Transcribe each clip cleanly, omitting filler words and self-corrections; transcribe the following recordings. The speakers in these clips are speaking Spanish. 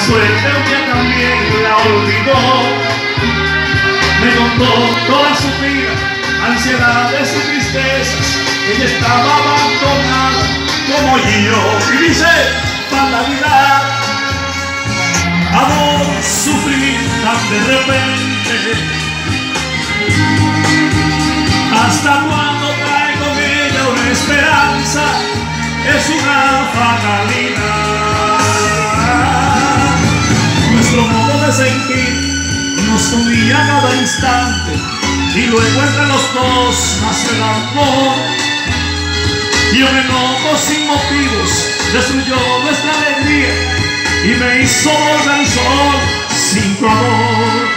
suerte un día también la olvidó. Me contó toda su vida, ansiedades y tristezas. Ella estaba abandonada como yo. Y dice, fatalidad, amor, sufrir tan de repente. ¿Hasta cuándo trae con ella una esperanza? Es una fatalidad. Nuestro modo de sentir nos unía a cada instante, y luego entre los dos nació el amor. Y un enojo sin motivos destruyó nuestra alegría y me hizo volver sol sin tu amor.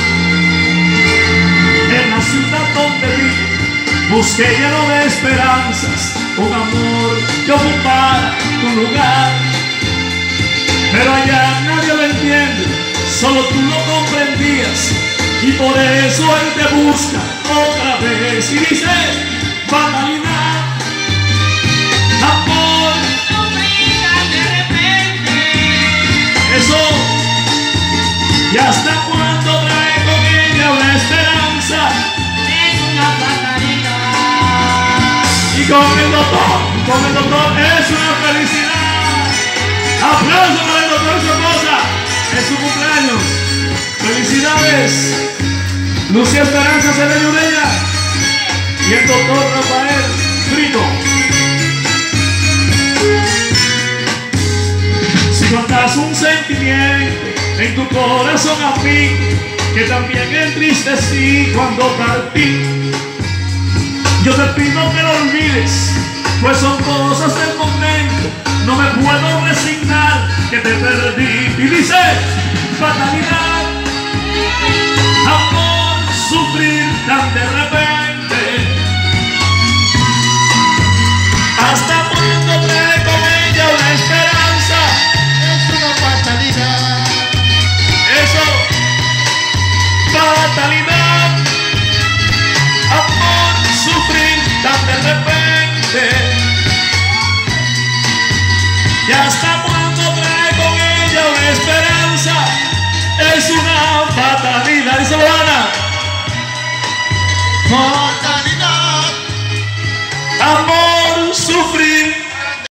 En la ciudad donde vivo busqué lleno de esperanzas un amor que ocupara tu lugar, pero allá nadie lo entiende, solo tú lo comprendías, y por eso él te busca otra vez. Y dice, fatalidad, amor, sufrida de repente. eso. ¿Y hasta cuándo trae con ella una esperanza? Es una fatalidad. Y con el doctor es una felicidad. Aplauso para el doctor y su esposa, es su cumpleaños. Felicidades, Lucía Esperanza Cedeño Ureña y el doctor Rafael Frito. Si notas un sentimiento en tu corazón a mí, que también entristecí cuando partí, yo te pido que lo olvides, pues son cosas del momento. No me puedo resignar que te perdí. Y dice, fatalidad, amor, sufrir tan de repente.